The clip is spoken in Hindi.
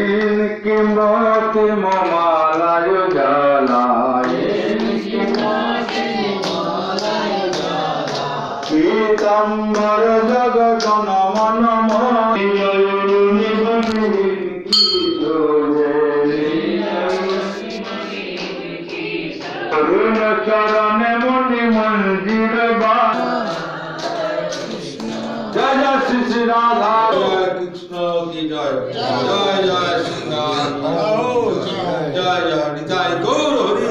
इनकी मौत ममालय जलाए पीताम्बर जग गण मन चरण मुनि मंदिर जय जय श्री श्री राधा कृष्ण की जय जय जय श्री राम जय जय निताय गौर